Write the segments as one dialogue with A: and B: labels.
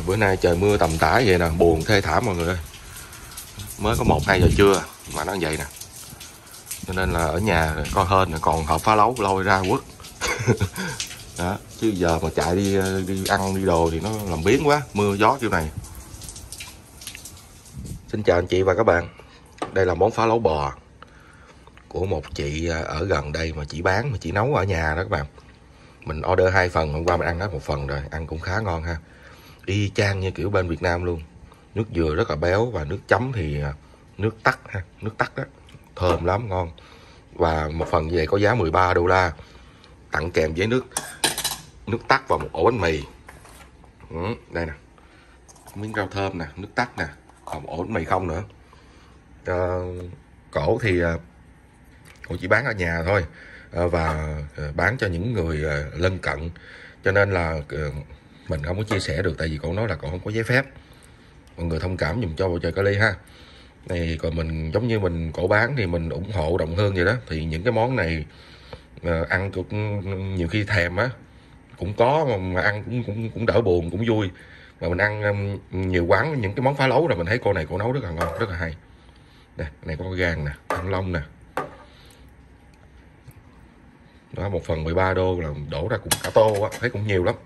A: Bữa nay trời mưa tầm tã vậy nè, buồn thê thảm mọi người ơi. Mới có 1-2 giờ trưa mà nó vậy nè. Cho nên là ở nhà coi hên còn hộp phá lấu lôi ra quất. Đó, chứ giờ mà chạy đi ăn đi đồ thì nó làm biếng quá, mưa gió kiểu này. Xin chào anh chị và các bạn. Đây là món phá lấu bò của một chị ở gần đây mà chị bán mà chị nấu ở nhà đó các bạn. Mình order 2 phần, hôm qua mình ăn hết 1 phần rồi, ăn cũng khá ngon ha. Y chang như kiểu bên Việt Nam luôn. Nước dừa rất là béo và nước chấm thì nước tắc ha, nước tắc đó, thơm lắm, ngon. Và một phần như vậy có giá 13 đô la, tặng kèm với nước tắc và một ổ bánh mì. Đây nè, miếng rau thơm nè, nước tắc nè, còn một ổ bánh mì không nữa. Cổ thì cổ chỉ bán ở nhà thôi, và bán cho những người lân cận, cho nên là mình không có chia sẻ được, tại vì cổ nói là cổ không có giấy phép. Mọi người thông cảm dùm cho Bầu Trời Cali ha. Này còn mình giống như mình cổ bán thì mình ủng hộ đồng hương vậy đó, thì những cái món này ăn cũng nhiều khi thèm á, cũng có mà ăn cũng đỡ buồn, cũng vui. Mà mình ăn nhiều quán những cái món phá lấu rồi mình thấy cô này cô nấu rất là ngon, rất là hay. Đây, này có gan nè, thanh long nè. Đó, 1 phần 13 đô là đổ ra cũng cả tô á, thấy cũng nhiều lắm.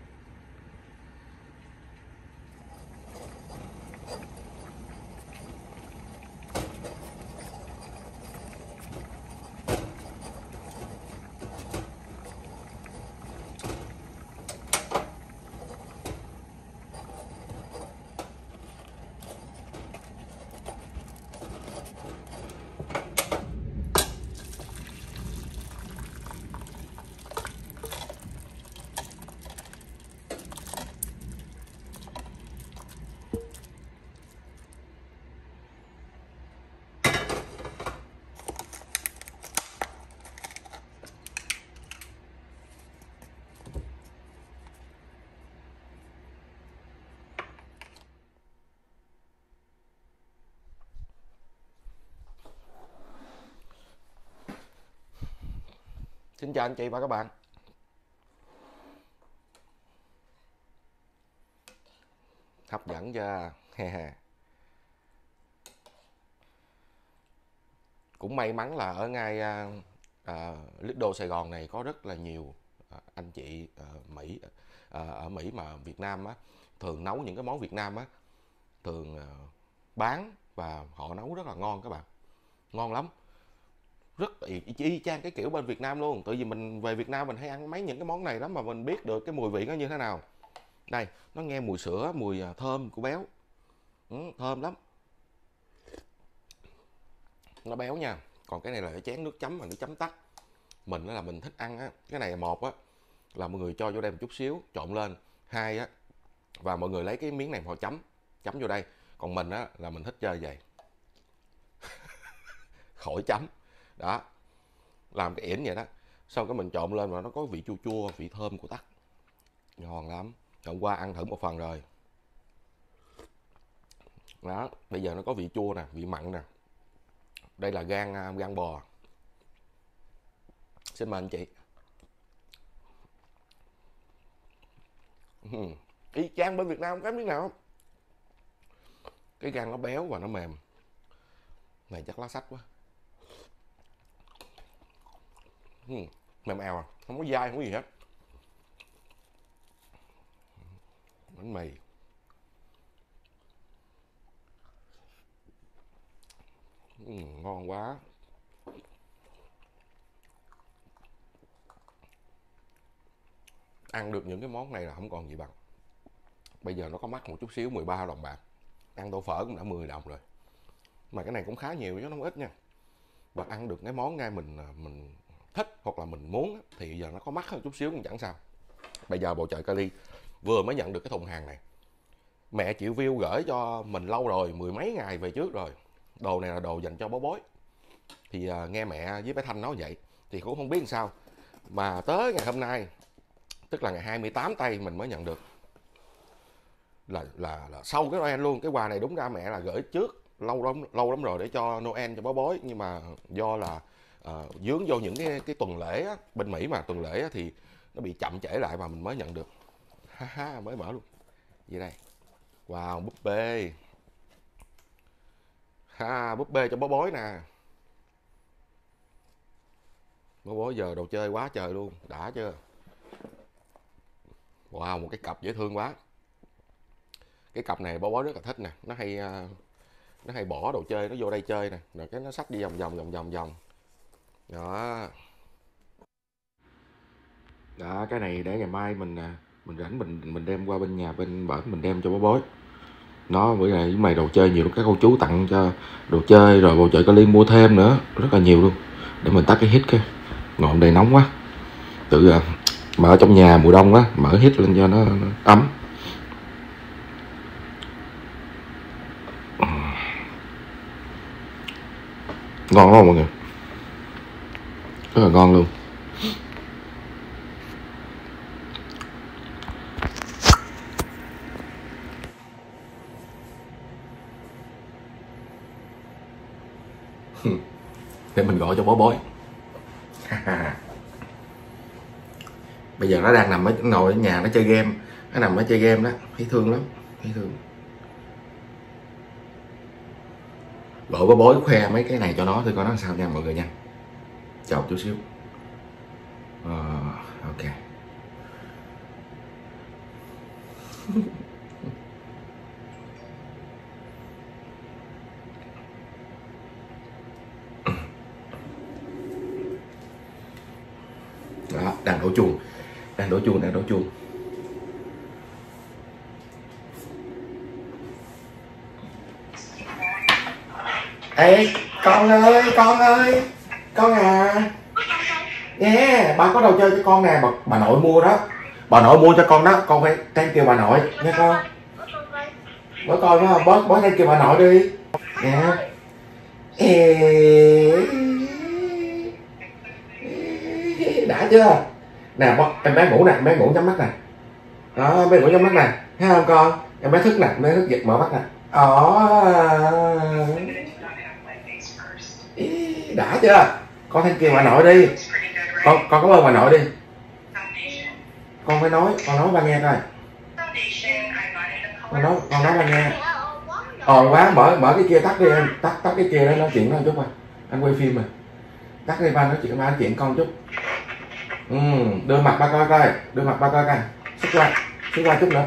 A: Xin chào anh chị và các bạn. Hấp dẫn chưa? Cũng may mắn là ở ngay Lidl Sài Gòn này có rất là nhiều anh chị Mỹ, ở Mỹ mà Việt Nam á, thường nấu những cái món Việt Nam á, thường bán và họ nấu rất là ngon các bạn. Ngon lắm. Rất y chang cái kiểu bên Việt Nam luôn. Tại vì mình về Việt Nam mình hay ăn mấy những cái món này lắm mà mình biết được cái mùi vị nó như thế nào. Đây, nó nghe mùi sữa, mùi thơm của béo. Thơm lắm. Nó béo nha. Còn cái này là cái chén nước chấm mà nước chấm tắc. Mình là mình thích ăn á, cái này một á là mọi người cho vô đây một chút xíu trộn lên. Hai á, và mọi người lấy cái miếng này họ chấm vô đây. Còn mình á là mình thích chơi vậy. Khỏi chấm. Đó, làm cái ỉn vậy đó, xong cái mình trộn lên mà nó có vị chua chua, vị thơm của tắc, ngon lắm. Hôm qua ăn thử 1 phần rồi đó, bây giờ nó có vị chua nè, vị mặn nè. Đây là gan bò. Xin mời anh chị. Y chang bên Việt Nam cái miếng nào. Cái gan nó béo và nó mềm. Này chắc lá sách quá. Mềm eo à, không có dai, không có gì hết. Bánh mì. Ngon quá. Ăn được những cái món này là không còn gì bằng. Bây giờ nó có mắc một chút xíu, 13 đồng bạc. Ăn tô phở cũng đã 10 đồng rồi. Mà cái này cũng khá nhiều chứ nó không ít nha. Và ăn được cái món ngay mình thích hoặc là mình muốn thì giờ nó có mắc hơn chút xíu cũng chẳng sao. Bây giờ Bầu Trời Cali vừa mới nhận được cái thùng hàng này. Mẹ Triệu View gửi cho mình lâu rồi, 10 mấy ngày về trước rồi. Đồ này là đồ dành cho bố bối. Thì nghe mẹ với bé Thanh nói vậy thì cũng không biết làm sao. Mà tới ngày hôm nay, tức là ngày 28 tây mình mới nhận được. Là sau cái Noel luôn. Cái quà này đúng ra mẹ là gửi trước lâu lắm rồi để cho Noel cho bố bối, nhưng mà do là dướng vô những cái tuần lễ á, bên Mỹ mà tuần lễ á, thì nó bị chậm trễ lại mà mình mới nhận được. Ha ha, mới mở luôn. Gì đây? Wow, búp bê. Ha, búp bê cho bó bối nè. Bó bối giờ đồ chơi quá trời luôn, đã chưa? Wow, một cái cặp dễ thương quá. Cái cặp này bó bối rất là thích nè, nó hay bỏ đồ chơi nó vô đây chơi nè, rồi cái nó xách đi vòng vòng vòng vòng vòng. Đó. Đó, cái này để ngày mai mình rảnh mình đem qua bên nhà bên bển mình đem cho bó bối. Nó bữa nay với mày đồ chơi nhiều lắm, các cô chú tặng cho đồ chơi rồi bầu trời Cali mua thêm nữa, rất là nhiều luôn. Để mình tắt cái hít cái ngọn đây nóng quá. Tự mở trong nhà mùa đông á, mở hít lên cho nó ấm. Ngon lắm mọi người, rất là ngon luôn. Để mình gọi cho bó bối. Bây giờ nó đang nằm ở ngồi ở nhà nó chơi game, nó nằm ở chơi game đó, thấy thương lắm, thấy thương. Gọi bó bối khoe mấy cái này cho nó thôi coi nó làm sao nha mọi người nha. Chào chút xíu. Ok. Đó, đang đổ chuông, đang đổ chuông, đang đổ chuông. Ê, con ơi, con à. Yeah, ba có đồ chơi cho con nè, bà nội mua đó. Bà nội mua cho con đó, con phải thank kêu bà nội nha con. Bố coi phải không? Bố thank kêu bà nội đi. Nè. Đã chưa? Nè, em bé ngủ nè, em bé ngủ nhắm mắt nè. Đó, em bé ngủ nhắm mắt nè. Thấy không con? Em bé thức nè, em bé thức giật mở mắt nè. Đã chưa? Con thank kêu bà nội đi. Con cảm ơn bà nội đi. Con phải nói, con nói ba nghe coi. Con nói ba nghe. Ồn quá, mở cái kia tắt đi em, tắt cái kia đó nói chuyện nó một chút rồi. Anh quay phim mà. Tắt đi ba nói chuyện con chút. Đưa mặt ba coi coi, đưa mặt ba coi coi. Xích qua chút nữa.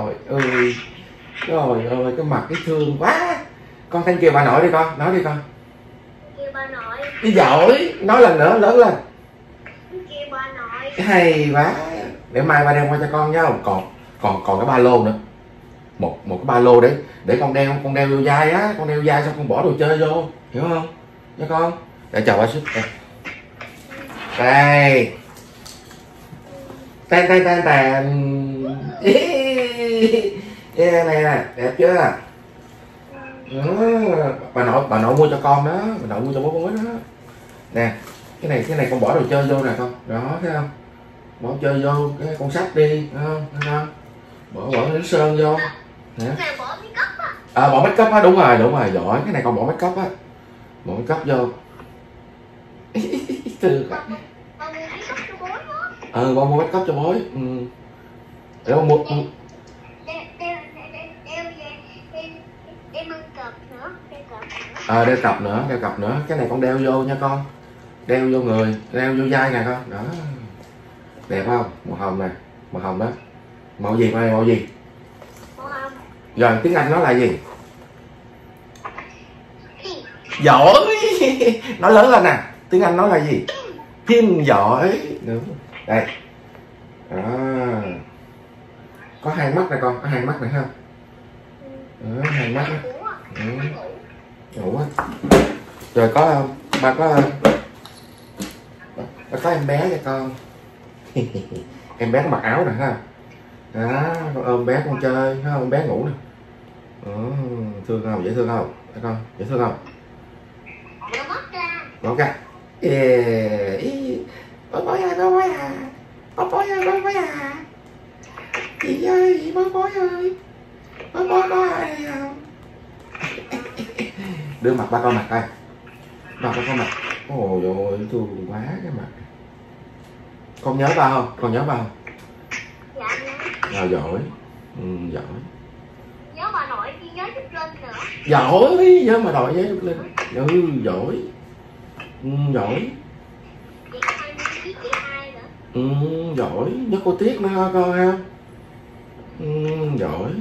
A: Trời ơi, cái mặt cái thương quá. Con thank kêu bà nội đi con, nói đi con.
B: Kêu bà nội.
A: Đi giỏi, nói lần nữa, lớn lên.
B: Kêu bà nội.
A: Hay quá. Để mai ba đem qua cho con nhá. Còn cái ba lô nữa. Một cái ba lô để con đeo vô vai á, con đeo vai xong con bỏ đồ chơi vô, hiểu không? Nha con. Để chờ ba chút. Đây. Tan. Yeah, này nè, đẹp chưa? Bà nội mua cho con đó, bà nội mua cho bố bối đó. Nè, cái này con bỏ đồ chơi vô nè con. Đó, thấy không? Bỏ chơi vô cái con sắt đi, thấy không? Bỏ miếng sơn vô. Nè.
B: Bỏ make up á.
A: Bỏ make up á, đúng rồi, giỏi. Cái này con bỏ make up á. Bỏ make up vô. Từ
B: Con mua make up cho bố đó.
A: Con mua make up cho bối. Để con mua. Đeo cặp nữa. Cái này con đeo vô nha con. Đeo vô người, đeo vô vai nè con. Đó. Đẹp không? Màu hồng nè, màu hồng đó. Màu gì? Màu gì?
B: Màu hồng.
A: Rồi tiếng Anh nó là gì? Giỏi. Nói lớn lên nè. Tiếng Anh nó là gì? Pin giỏi. Đúng. Đây. Đó. Có hai mắt nè con, có hai mắt này không? Hai mắt đó. Ngủ á. Rồi có ba có em bé cho con. Em bé có mặc áo nè ha. Đó, con ôm bé con chơi, thấy không? Em bé ngủ nè. Thương không? Dễ thương không? Thấy con, dễ thương không? Mở ra. Bố bối à. Chị ơi, bố bối ơi. Bố có ai không? Đưa mặt ba con mặt coi. Mặt ba con mặt. Ôi dồi, thương quá cái mặt. Con nhớ ba không?
B: Dạ nhớ.
A: Giỏi. Giỏi.
B: Nhớ nữa.
A: Giỏi, nhớ mà đòi với lên. Giỏi. Giỏi.
B: Chị hai với chị hai nữa.
A: Giỏi, nhớ cô Tiết nữa con ha. Giỏi.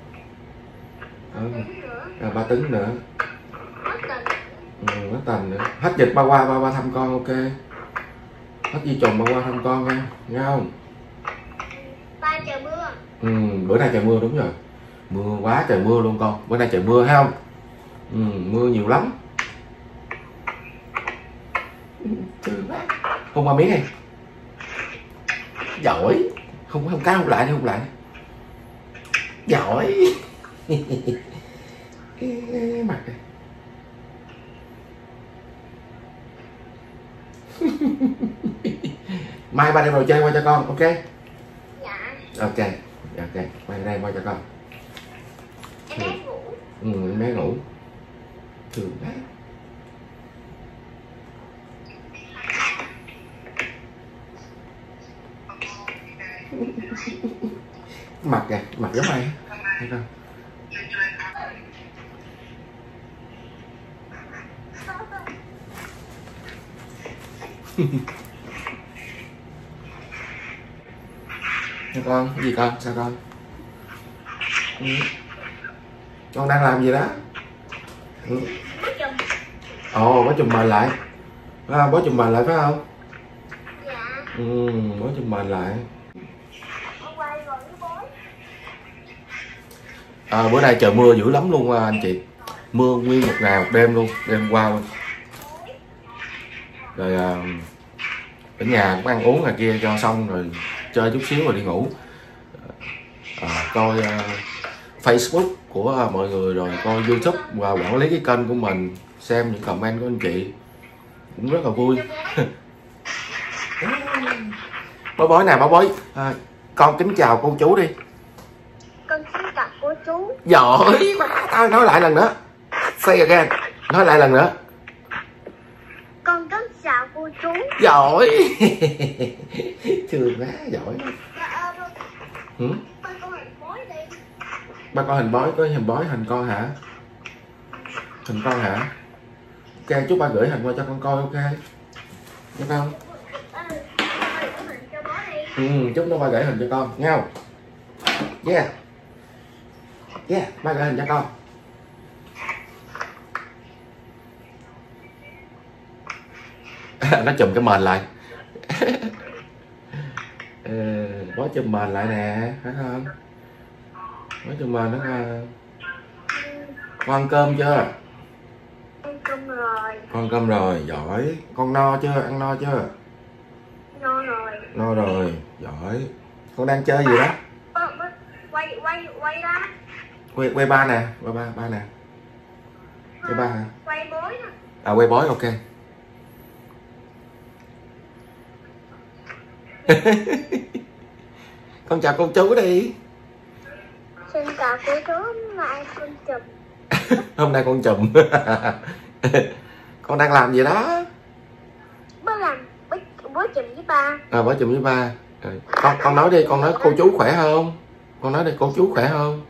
B: Tính nữa.
A: 3 tấn nữa.
B: Hết tình.
A: Hết tành nữa. Hết dịch ba qua ba thăm con, ok. Hết di trùng ba qua thăm con nha, nghe không?
B: Ba trời mưa.
A: Bữa nay trời mưa đúng rồi. Mưa quá trời mưa luôn con. Bữa nay trời mưa thấy không? Mưa nhiều lắm. Hôn qua miếng đi. Giỏi. Không cá hôn lại đi, hôn lại. Giỏi. Mặt đây. Mai ba đem đồ chơi qua cho con, ok?
B: Dạ.
A: Ok, mai đem qua cho con.
B: Em bé ngủ.
A: Em bé ngủ. Thường đấy. Mặt kìa, mặt giống ai thấy không? Con, cái gì con? Sao con? Con đang làm gì đó? Bó chùm mền lại. Bó chùm mền lại phải không?
B: Dạ.
A: Bó chùm mền lại.
B: Quay rồi nó bối.
A: Bữa nay trời mưa dữ lắm luôn anh chị. Mưa nguyên một ngày một đêm luôn, đêm qua luôn. Rồi ở nhà cũng ăn uống này kia cho xong rồi chơi chút xíu rồi đi ngủ. Coi Facebook của mọi người rồi coi YouTube và quản lý cái kênh của mình, xem những comment của anh chị cũng rất là vui. Bói nè, bói. Con kính chào cô chú đi.
B: Con xin chào cô chú.
A: Giỏi quá. Thôi nói lại lần nữa. Say again. Nói lại lần nữa.
B: Con kính chào cô chú.
A: Giỏi. Thương quá, giỏi.
B: Ba con hình bói đi.
A: Ba con hình bói, có hình bói hình con hả? Hình con hả? Ok, chúc ba gửi hình qua cho con coi, ok? Được không? Chúc nó ba gửi hình cho con, nghe không? Yeah, ba gửi hình cho con. Nó chùm cái mền lại. Bó chùm mền lại nè, phải không? Bó chùm mền đó coi. Con ăn cơm chưa?
B: Ăn cơm rồi.
A: Con ăn cơm rồi, giỏi. Con no chưa? Ăn no chưa?
B: No rồi.
A: No rồi, giỏi. Con đang chơi gì đó?
B: Quay ra.
A: Quay ba nè, quay ba nè. Quay ba hả?
B: Quay bói nè.
A: Quay bói, ok. Con chào cô chú đi.
B: Xin chào cô chú, lại con chùm.
A: Hôm nay con chùm. Con đang làm gì đó?
B: Bói chùm với ba.
A: Bói chùm với ba. Con nói đi, con nói cô chú khỏe không? Con nói đi, cô chú khỏe không?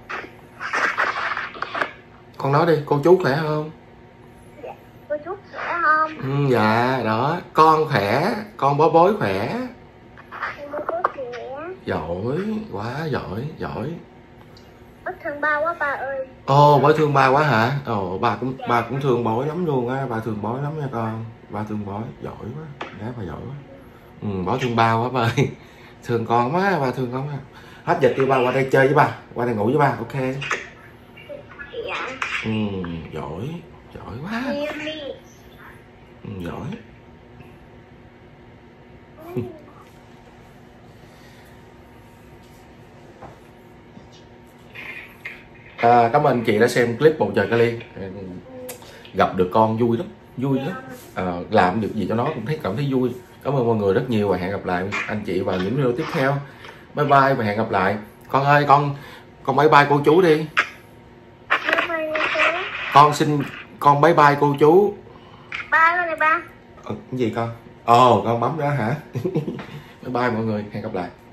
A: Con nói đi, cô chú khỏe không?
B: Dạ, cô chú khỏe không?
A: Dạ, đó. Con khỏe, con bói khỏe.
B: Cô khỏe.
A: Giỏi, quá giỏi.
B: Bói thương ba quá ba ơi.
A: Bói thương ba quá hả? Ba cũng thương bói lắm luôn á, ba thương bói lắm nha con. Ba thương bói, giỏi quá, gái ba giỏi quá. Bói thương ba quá ba ơi. Thương con quá, ba thương con quá. Hết dịch đi ba qua đây chơi với ba, qua đây ngủ với ba, ok?
B: Dạ.
A: Giỏi quá. Giỏi. Cảm ơn anh chị đã xem clip Bầu Trời Cali. Gặp được con vui lắm. Làm được gì cho nó cũng cảm thấy vui. Cảm ơn mọi người rất nhiều và hẹn gặp lại anh chị vào những video tiếp theo. Bye bye và hẹn gặp lại. Con ơi, con bye bye cô chú đi. Con bye bye cô chú.
B: Ba ơi ba.
A: Cái gì con? Con bấm đó hả? Bye bye mọi người, hẹn gặp lại.